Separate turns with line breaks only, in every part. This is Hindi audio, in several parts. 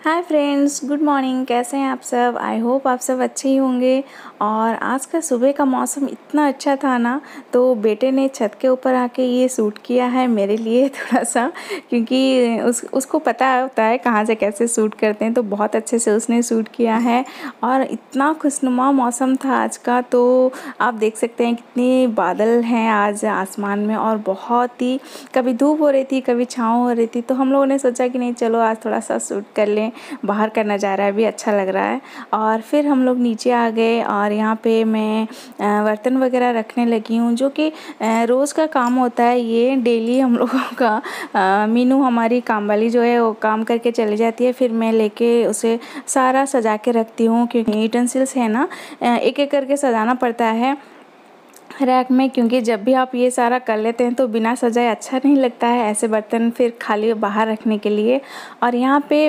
Hi friends, good morning. कैसे हैं आप सब? आई होप आप सब अच्छे ही होंगे। और आज का सुबह का मौसम इतना अच्छा था ना, तो बेटे ने छत के ऊपर आके ये सूट किया है मेरे लिए थोड़ा सा, क्योंकि उसको पता होता है कहाँ से कैसे सूट करते हैं, तो बहुत अच्छे से उसने सूट किया है। और इतना खुशनुमा मौसम था आज का, तो आप देख सकते हैं कितने बादल हैं आज आसमान में, और बहुत ही कभी धूप हो रही थी कभी छाँव हो रही थी। तो हम लोगों ने सोचा कि नहीं, चलो आज थोड़ा सा सूट कर लें, बाहर का नज़ारा भी अच्छा लग रहा है। और फिर हम लोग नीचे आ गए और यहाँ पे मैं बर्तन वगैरह रखने लगी हूँ, जो कि रोज़ का काम होता है। ये डेली हम लोगों का मीनू हमारी काम वाली जो है वो काम करके चली जाती है, फिर मैं लेके उसे सारा सजा के रखती हूँ, क्योंकि यूटेंसिल्स है ना, एक एक करके सजाना पड़ता है रैक में, क्योंकि जब भी आप ये सारा कर लेते हैं तो बिना सजाए अच्छा नहीं लगता है ऐसे बर्तन फिर खाली बाहर रखने के लिए। और यहाँ पे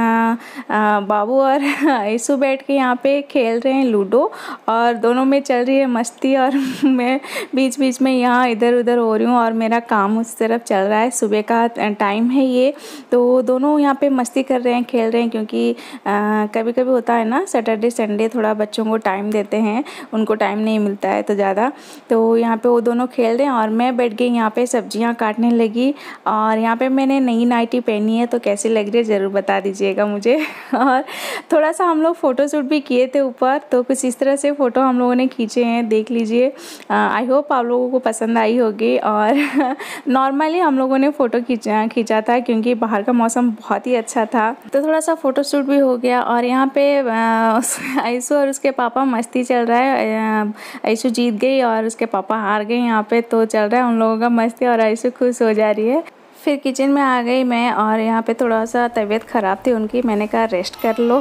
बाबू और आयशु बैठ के यहाँ पे खेल रहे हैं लूडो, और दोनों में चल रही है मस्ती, और मैं बीच बीच में यहाँ इधर उधर हो रही हूँ और मेरा काम उस तरफ चल रहा है। सुबह का टाइम है ये, तो दोनों यहाँ पे मस्ती कर रहे हैं, खेल रहे हैं, क्योंकि कभी कभी होता है ना, सैटरडे संडे थोड़ा बच्चों को टाइम देते हैं, उनको टाइम नहीं मिलता है तो ज़्यादा। तो यहाँ पे वो दोनों खेल रहे हैं और मैं बैठ गई यहाँ पे सब्जियाँ काटने लगी। और यहाँ पे मैंने नई नाइटी पहनी है, तो कैसी लग रही है ज़रूर बता दीजिएगा मुझे। और थोड़ा सा हम लोग फ़ोटो शूट भी किए थे ऊपर, तो कुछ इस तरह से फ़ोटो हम लोगों ने खींचे हैं, देख लीजिए। आई होप आप लोगों को पसंद आई होगी। और नॉर्मली हम लोगों ने फ़ोटो खींचा था, क्योंकि बाहर का मौसम बहुत ही अच्छा था, तो थोड़ा सा फ़ोटो शूट भी हो गया। और यहाँ पे आयशु और उसके पापा मस्ती चल रहा है। आयशु जीत गई और उसके पापा हार गए यहाँ पे, तो चल रहा है उन लोगों का मस्ती, और आयशु खुश हो जा रही है। फिर किचन में आ गई मैं, और यहाँ पे थोड़ा सा तबीयत ख़राब थी उनकी, मैंने कहा रेस्ट कर लो।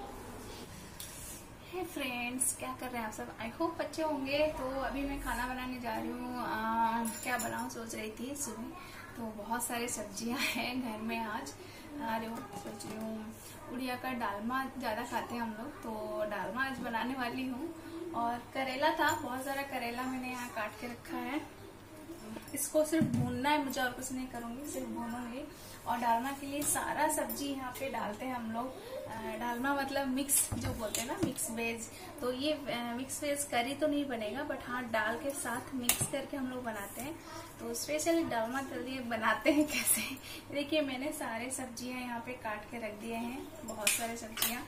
हे फ्रेंड्स, क्या कर रहे हैं आप सब? आई होप अच्छे होंगे। तो अभी मैं खाना बनाने जा रही हूँ। क्या बनाऊँ सोच रही थी सुबह, तो बहुत सारी सब्जियाँ हैं घर में आज। अरे सोच रही हूँ उड़िया का डालमा ज़्यादा खाते हैं हम लोग, तो डालमा आज बनाने वाली हूँ। और करेला था, बहुत सारा करेला मैंने यहाँ काट के रखा है, इसको सिर्फ भूनना है मुझे, और कुछ नहीं करूँगी, सिर्फ भूनूंगी। और डालमा के लिए सारा सब्जी यहाँ पे डालते हैं हम लोग। डालमा मतलब मिक्स जो बोलते हैं ना, मिक्स वेज। तो ये मिक्स वेज करी तो नहीं बनेगा, बट हाँ दाल के साथ मिक्स करके हम लोग बनाते हैं। तो स्पेशली डालमा के लिए बनाते हैं कैसे, देखिए मैंने सारे सब्जियां यहाँ पे काट के रख दिए हैं, बहुत सारे सब्जियां,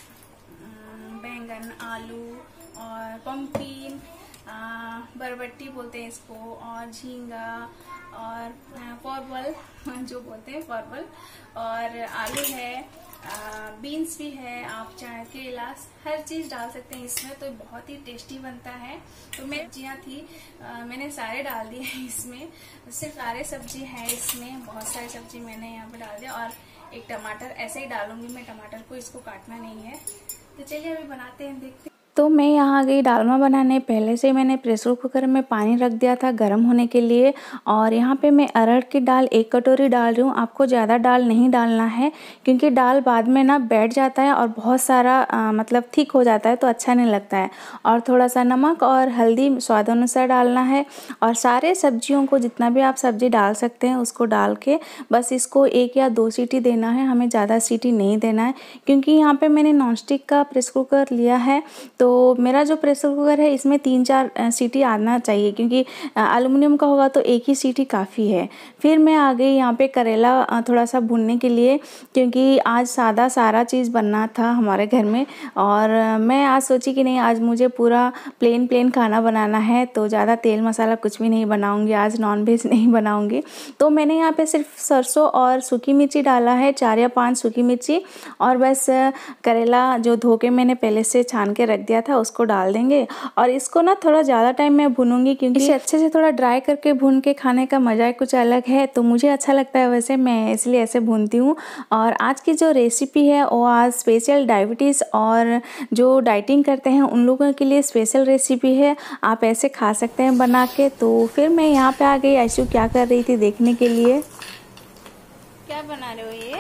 बैंगन, आलू और पम्पकिन, बरबट्टी बोलते हैं इसको, और झींगा, और परवल जो बोलते हैं परवल, और आलू है, बीन्स भी है, आप चाहे केला, हर चीज डाल सकते हैं इसमें, तो बहुत ही टेस्टी बनता है। तो मैं सब्जियाँ थी, मैंने सारे डाल दिए हैं इसमें, सिर्फ सारे सब्जी है इसमें, बहुत सारी सब्जी मैंने यहाँ पे डाल दिया। और एक टमाटर ऐसे ही डालूंगी मैं, टमाटर को इसको काटना नहीं है। तो चलिए अभी बनाते हैं, देखते हैं। तो मैं यहाँ आ गई डालमा बनाने। पहले से मैंने प्रेशर कुकर में पानी रख दिया था गर्म होने के लिए, और यहाँ पे मैं अरहर की दाल 1 कटोरी डाल रही हूँ। आपको ज़्यादा दाल नहीं डालना है, क्योंकि दाल बाद में ना बैठ जाता है और बहुत सारा मतलब थिक हो जाता है, तो अच्छा नहीं लगता है। और थोड़ा सा नमक और हल्दी स्वाद अनुसार डालना है। और सारे सब्जियों को, जितना भी आप सब्जी डाल सकते हैं उसको डाल के बस इसको 1 या 2 सीटी देना है, हमें ज़्यादा सीटी नहीं देना है, क्योंकि यहाँ पर मैंने नॉनस्टिक का प्रेशर कुकर लिया है। तो मेरा जो प्रेशर कुकर है इसमें 3-4 सीटी आना चाहिए, क्योंकि एल्युमिनियम का होगा तो 1 ही सीटी काफ़ी है। फिर मैं आ गई यहाँ पे करेला थोड़ा सा भूनने के लिए, क्योंकि आज सादा सारा चीज़ बनना था हमारे घर में। और मैं आज सोची कि नहीं, आज मुझे पूरा प्लेन खाना बनाना है, तो ज़्यादा तेल मसाला कुछ भी नहीं बनाऊँगी, आज नॉनवेज नहीं बनाऊँगी। तो मैंने यहाँ पे सिर्फ सरसों और सूखी मिर्ची डाला है, 4 या 5 सूखी मिर्ची, और बस करेला जो धो के मैंने पहले से छान के रख दिया था उसको डाल देंगे। और इसको ना थोड़ा ज़्यादा टाइम मैं भूनूंगी, क्योंकि इसे अच्छे से थोड़ा ड्राई करके भून के खाने का मज़ा कुछ अलग है, तो मुझे अच्छा लगता है, वैसे मैं इसलिए ऐसे भूनती हूँ। और आज की जो रेसिपी है वो आज स्पेशल डायबिटीज़ और जो डाइटिंग करते हैं उन लोगों के लिए स्पेशल रेसिपी है, आप ऐसे खा सकते हैं बना के। तो फिर मैं यहाँ पे आ गई, आयशु क्या कर रही थी देखने के लिए। क्या बना रहे हो? ये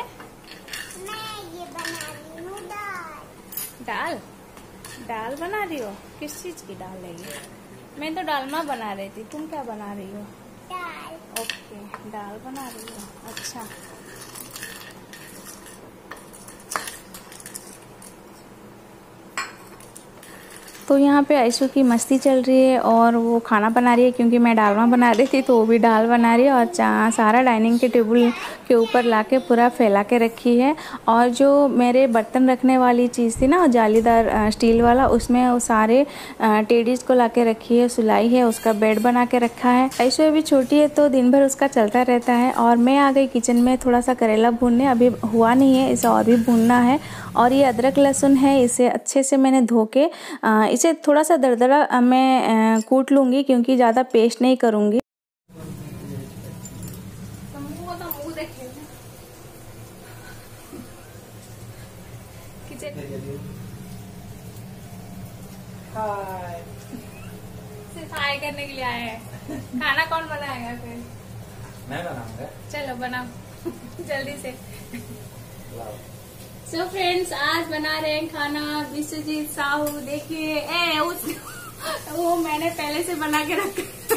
बना रही हूँ दाल। दाल बना रही हो? किस चीज की दाल है ये? मैं तो डालमा बना रही थी, तुम क्या बना रही हो? दाल। ओके, दाल बना रही हो, अच्छा। तो यहाँ पे आयशु की मस्ती चल रही है और वो खाना बना रही है, क्योंकि मैं डालमा बना रही थी तो वो भी दाल बना रही है। और सारा डाइनिंग के टेबल के ऊपर लाके पूरा फैला के रखी है। और जो मेरे बर्तन रखने वाली चीज़ थी ना, जालीदार स्टील वाला, उसमें वो सारे टेडीज़ को लाके रखी है, सुलाई है, उसका बेड बना के रखा है। आयशु अभी छोटी है तो दिन भर उसका चलता रहता है। और मैं आ गई किचन में थोड़ा सा करेला भूनने, अभी हुआ नहीं है, इसे और भी भूनना है। और ये अदरक लहसुन है, इसे अच्छे से मैंने धो के इसे थोड़ा सा दरदरा मैं कूट लूँगी, क्योंकि ज़्यादा पेस्ट नहीं करूँगी। सिर्फ हाय करने के लिए आए हैं। खाना कौन बनाएगा फिर?
मैं बनाऊंगा।
चलो बनाओ जल्दी से। सो फ्रेंड्स, आज बना रहे हैं खाना विश्वजीत साहू। देखिए वो मैंने पहले से बना के रखा।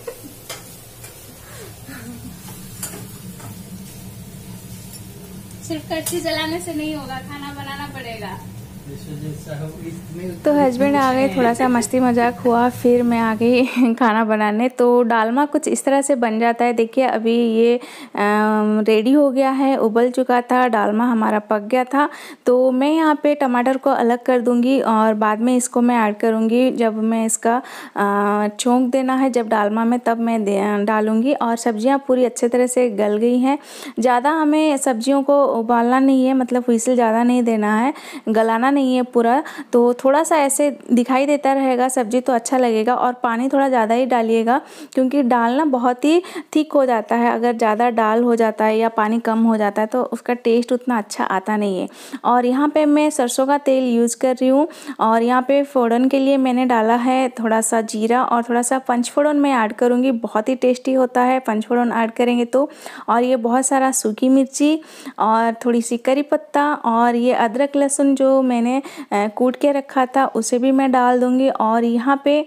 सिर्फ कच्ची जलाने से नहीं होगा, खाना बनाना पड़ेगा। तो हस्बैंड आ गए, थोड़ा सा मस्ती मजाक हुआ, फिर मैं आ गई खाना बनाने। तो डालमा कुछ इस तरह से बन जाता है। देखिए अभी ये रेडी हो गया है, उबल चुका था, डालमा हमारा पक गया था। तो मैं यहाँ पे टमाटर को अलग कर दूंगी और बाद में इसको मैं ऐड करूँगी। जब मैं इसका छोंक देना है जब डालमा में, तब मैं डालूँगी। और सब्जियाँ पूरी अच्छे तरह से गल गई हैं। ज़्यादा हमें सब्जियों को उबालना नहीं है, मतलब व्हिसल ज़्यादा नहीं देना है, गलाना नहीं है पूरा। तो थोड़ा सा ऐसे दिखाई देता रहेगा सब्जी तो अच्छा लगेगा। और पानी थोड़ा ज़्यादा ही डालिएगा, क्योंकि दाल ना बहुत ही थिक हो जाता है। अगर ज़्यादा दाल हो जाता है या पानी कम हो जाता है तो उसका टेस्ट उतना अच्छा आता नहीं है। और यहाँ पे मैं सरसों का तेल यूज़ कर रही हूँ। और यहाँ पे फ़ोड़न के लिए मैंने डाला है थोड़ा सा जीरा और थोड़ा सा पंचफोड़न मैं ऐड करूँगी। बहुत ही टेस्टी होता है पंचफोड़न ऐड करेंगे तो। और ये बहुत सारा सूखी मिर्ची और थोड़ी सी करी पत्ता और ये अदरक लहसुन जो मैंने कूट के रखा था उसे भी मैं डाल दूंगी। और यहाँ पे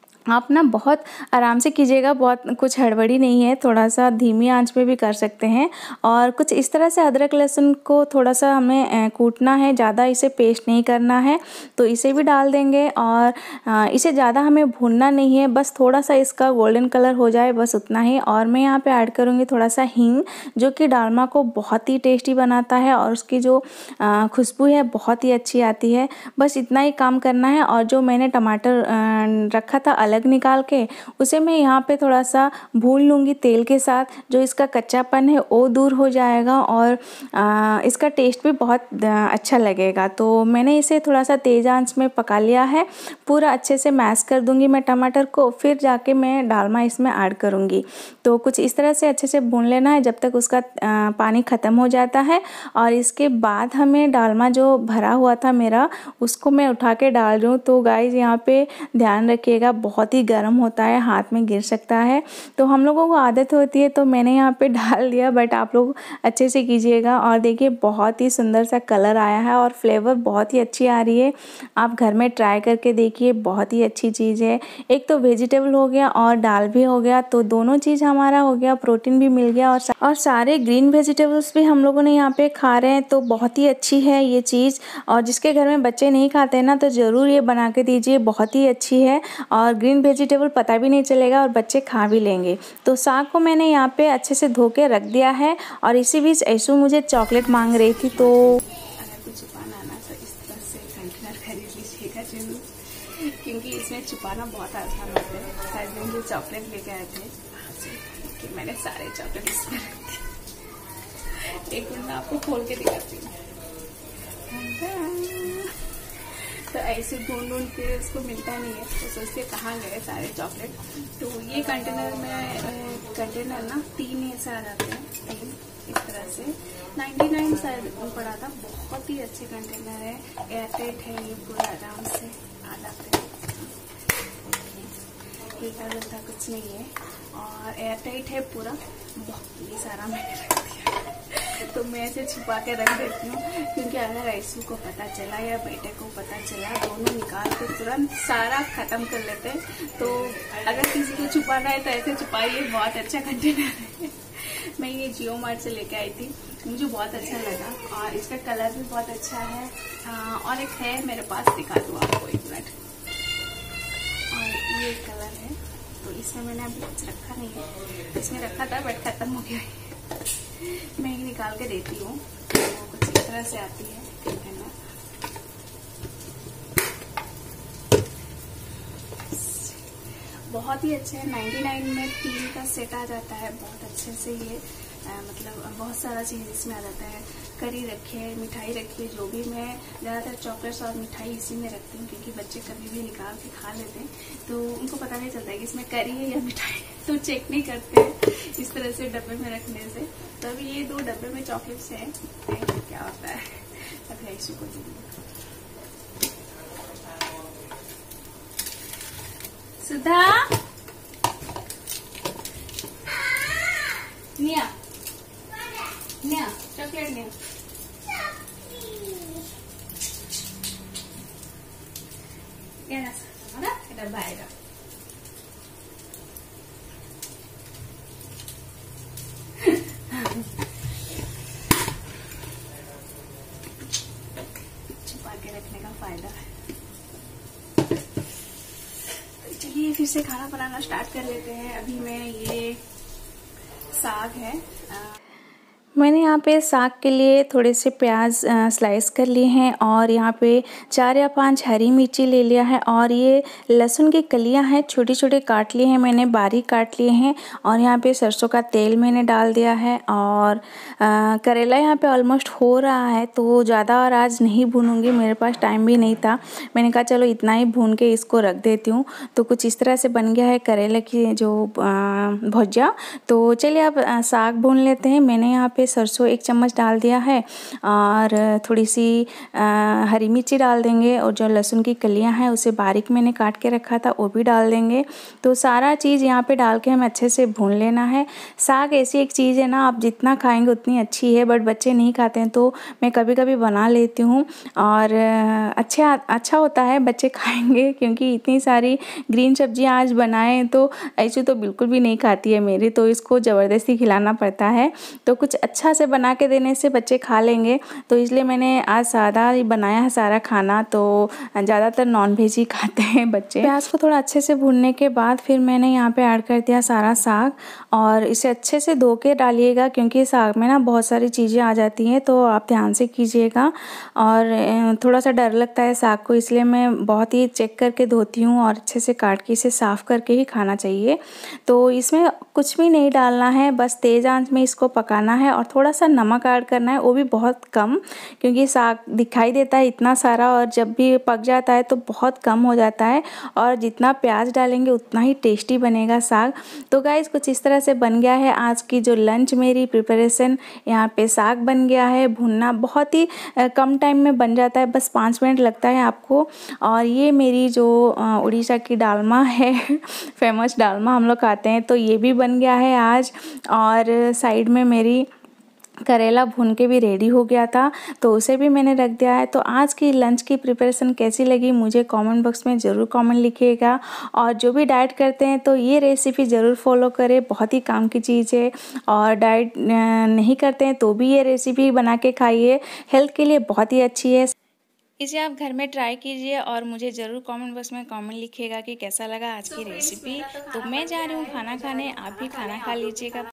आप ना बहुत आराम से कीजिएगा, बहुत कुछ हड़बड़ी नहीं है, थोड़ा सा धीमी आंच पे भी कर सकते हैं। और कुछ इस तरह से अदरक लहसुन को थोड़ा सा हमें कूटना है, ज़्यादा इसे पेस्ट नहीं करना है। तो इसे भी डाल देंगे और इसे ज़्यादा हमें भूनना नहीं है, बस थोड़ा सा इसका गोल्डन कलर हो जाए, बस उतना ही। और मैं यहाँ पे ऐड करूँगी थोड़ा सा हींग, जो कि डालमा को बहुत ही टेस्टी बनाता है और उसकी जो खुशबू है बहुत ही अच्छी आती है। बस इतना ही काम करना है। और जो मैंने टमाटर रखा था अलग निकाल के, उसे मैं यहाँ पे थोड़ा सा भून लूँगी तेल के साथ, जो इसका कच्चापन है वो दूर हो जाएगा और इसका टेस्ट भी बहुत अच्छा लगेगा। तो मैंने इसे थोड़ा सा तेज़ आंच में पका लिया है, पूरा अच्छे से मैश कर दूँगी मैं टमाटर को, फिर जाके मैं डालमा इसमें ऐड करूँगी। तो कुछ इस तरह से अच्छे से भून लेना है जब तक उसका पानी ख़त्म हो जाता है। और इसके बाद हमें डालमा जो भरा हुआ था मेरा, उसको मैं उठा के डाल रही हूँ। तो गाइस यहाँ पे ध्यान रखिएगा, बहुत ही गर्म होता है, हाथ में गिर सकता है। तो हम लोगों को आदत होती है तो मैंने यहाँ पे डाल दिया, बट आप लोग अच्छे से कीजिएगा। और देखिए बहुत ही सुंदर सा कलर आया है और फ्लेवर बहुत ही अच्छी आ रही है। आप घर में ट्राई करके देखिए, बहुत ही अच्छी चीज़ है। एक तो वेजिटेबल हो गया और दाल भी हो गया, तो दोनों चीज़ हमारा हो गया, प्रोटीन भी मिल गया और सारे ग्रीन वेजिटेबल्स भी हम लोगों ने यहाँ पे खा रहे हैं। तो बहुत ही अच्छी है ये चीज़। और जिसके घर में बच्चे नहीं खाते ना, तो ज़रूर ये बना के दीजिए, बहुत ही अच्छी है। और ग्रीन वेजिटेबल पता भी नहीं चलेगा और बच्चे खा भी लेंगे। तो साग को मैंने यहाँ पे अच्छे से धो के रख दिया है। और इसी बीच ऐशु मुझे चॉकलेट मांग रही थी, तो अगर कुछ छुपाना आना तो इस तरह से कंटेनर खरीद लीजिएगा जरूर, क्योंकि इसमें छुपाना बहुत आसान होता है। हस्बैंड जो चॉकलेट लेके आए थे कि मैंने सारे चॉकलेट इसमें रख दिए। एक मिनट आपको खोल के दिखाती हूँ। तो ऐसे ढूंढ के उसको मिलता नहीं है, तो सोचते कहाँ गए सारे चॉकलेट। तो ये कंटेनर में कंटेनर ना 3 ऐसे आ जाते हैं, 3 इस तरह से 99 शायद पड़ा था। बहुत ही अच्छे कंटेनर है, एयरटाइट है, ये पूरा आराम से आ जाते हैं। हीटा जलता कुछ नहीं है और एयरटाइट है पूरा। बहुत ही सारा मैंने रख दिया, तो मैं ऐसे छुपा के रख देती हूँ, क्योंकि अगर ऐसू को पता चला या बेटे को पता चला, दोनों निकाल के तुरंत सारा खत्म कर लेते हैं। तो अगर किसी को छुपाना है तो ऐसे छुपाइए, बहुत अच्छा कंटेनर है। मैं ये जियो मार्ट से लेके आई थी, मुझे बहुत अच्छा लगा और इसका कलर भी बहुत अच्छा है। और एक है मेरे पास, दिखा दूँ आपको, एक मिनट। ये कलर है, तो इसमें मैंने अभी कुछ रखा नहीं है। इसमें रखा था बट खत्म हो गया है। मैं ये निकाल के देती हूँ। तो कुछ इस तरह से आती है करना। बहुत ही अच्छे है। 99 में 3 का सेट आ जाता है। बहुत अच्छे से ये मतलब बहुत सारा चीज इसमें आ जाता है। करी रखिए, मिठाई रखिए, जो भी मैं ज़्यादातर चॉकलेट्स और मिठाई इसी में रखती हूँ, क्योंकि बच्चे कभी भी निकाल के खा लेते हैं तो उनको पता नहीं चलता है कि इसमें करी है या मिठाई है, तो चेक नहीं करते हैं इस तरह से डब्बे में रखने से। तो अभी ये 2 डब्बे में चॉकलेट्स हैं, क्या होता है। अभी ऐसे को सुधा निया निया चॉकलेट निया डब्बा आएगा। छुपा के रखने का फायदा है। चलिए फिर से खाना बनाना स्टार्ट कर लेते हैं। अभी मैं ये साग है, मैंने यहाँ पे साग के लिए थोड़े से प्याज स्लाइस कर लिए हैं और यहाँ पे 4 या 5 हरी मिर्ची ले लिया है और ये लहसुन की कलियाँ हैं, छोटे छोटे काट लिए हैं मैंने, बारीक काट लिए हैं। और यहाँ पे सरसों का तेल मैंने डाल दिया है और करेला यहाँ पे ऑलमोस्ट हो रहा है, तो ज़्यादा और आज नहीं भूनूंगी, मेरे पास टाइम भी नहीं था। मैंने कहा चलो इतना ही भून के इसको रख देती हूँ। तो कुछ इस तरह से बन गया है करेले की जो भुजिया। तो चलिए अब साग भून लेते हैं। मैंने यहाँ पे सरसों 1 चम्मच डाल दिया है और थोड़ी सी हरी मिर्ची डाल देंगे और जो लहसुन की कलियां हैं उसे बारीक मैंने काट के रखा था वो भी डाल देंगे। तो सारा चीज़ यहाँ पे डाल के हमें अच्छे से भून लेना है। साग ऐसी एक चीज़ है ना, आप जितना खाएंगे उतनी अच्छी है, बट बच्चे नहीं खाते हैं तो मैं कभी कभी बना लेती हूँ और अच्छा होता है, बच्चे खाएंगे, क्योंकि इतनी सारी ग्रीन सब्जियाँ आज बनाए तो ऐसी तो बिल्कुल भी नहीं खाती है मेरी, तो इसको ज़बरदस्ती खिलाना पड़ता है। तो कुछ अच्छा से बना के देने से बच्चे खा लेंगे, तो इसलिए मैंने आज सादा ही बनाया है सारा खाना। तो ज़्यादातर नॉनवेज ही खाते हैं बच्चे। प्याज को थोड़ा अच्छे से भूनने के बाद फिर मैंने यहाँ पे ऐड कर दिया सारा साग और इसे अच्छे से धो के डालिएगा, क्योंकि साग में ना बहुत सारी चीज़ें आ जाती हैं, तो आप ध्यान से कीजिएगा। और थोड़ा सा डर लगता है साग को, इसलिए मैं बहुत ही चेक करके धोती हूँ और अच्छे से काट के इसे साफ़ करके ही खाना चाहिए। तो इसमें कुछ भी नहीं डालना है, बस तेज़ आंच में इसको पकाना है और थोड़ा सा नमक ऐड करना है, वो भी बहुत कम, क्योंकि साग दिखाई देता है इतना सारा और जब भी पक जाता है तो बहुत कम हो जाता है। और जितना प्याज डालेंगे उतना ही टेस्टी बनेगा साग। तो गाइस कुछ इस तरह से बन गया है आज की जो लंच मेरी प्रिपरेशन। यहाँ पे साग बन गया है, भुनना बहुत ही कम टाइम में बन जाता है, बस 5 मिनट लगता है आपको। और ये मेरी जो उड़ीसा की डालमा है फेमस डालमा हम लोग खाते हैं, तो ये भी बन गया है आज। और साइड में मेरी करेला भून के भी रेडी हो गया था, तो उसे भी मैंने रख दिया है। तो आज की लंच की प्रिपरेशन कैसी लगी मुझे कमेंट बॉक्स में ज़रूर कमेंट लिखिएगा। और जो भी डाइट करते हैं तो ये रेसिपी ज़रूर फॉलो करें, बहुत ही काम की चीज़ है। और डाइट नहीं करते हैं तो भी ये रेसिपी बना के खाइए, हेल्थ के लिए बहुत ही अच्छी है। इसे आप घर में ट्राई कीजिए और मुझे ज़रूर कमेंट बॉक्स में कमेंट लिखिएगा कि कैसा लगा आज की रेसिपी। तो मैं जा रही हूँ खाना खाने, आप भी खाना खा लीजिएगा।